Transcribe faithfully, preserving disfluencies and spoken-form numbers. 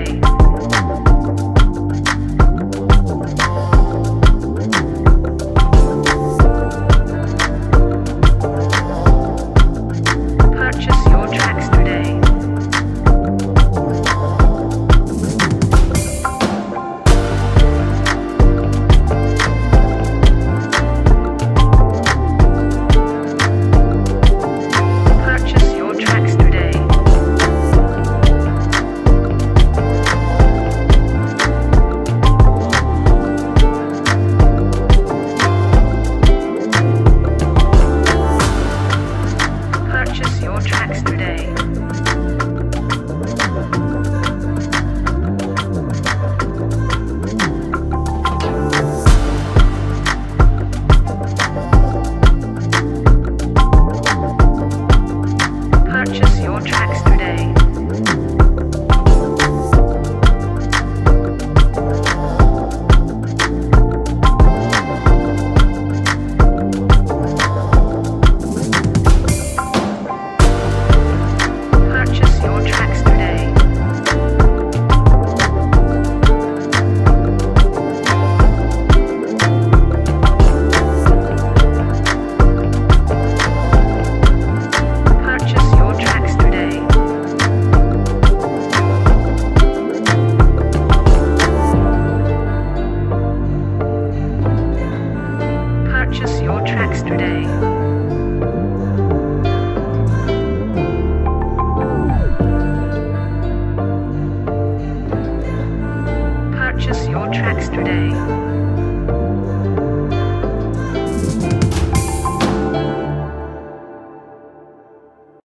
today. Purchase your tracks today. Purchase your tracks today. Purchase your tracks today. Purchase your tracks today. Purchase your tracks today. Purchase your tracks today. Purchase your tracks today. Purchase your tracks today.